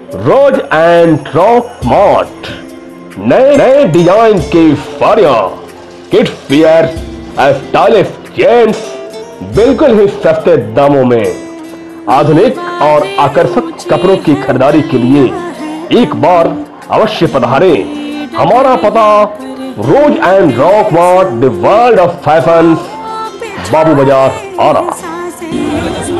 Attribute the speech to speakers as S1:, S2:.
S1: Rose and rock mart नए नए design की साड़ियां, किड्स वियर, स्टाइलिश जेंट्स बिल्कुल ही सस्ते दामों में। आधुनिक और आकर्षक कपड़ों की खरीदारी के लिए एक बार अवश्य पधारें। हमारा पता rose and rock mart, the world of fashion, Babu Bazar, Ara.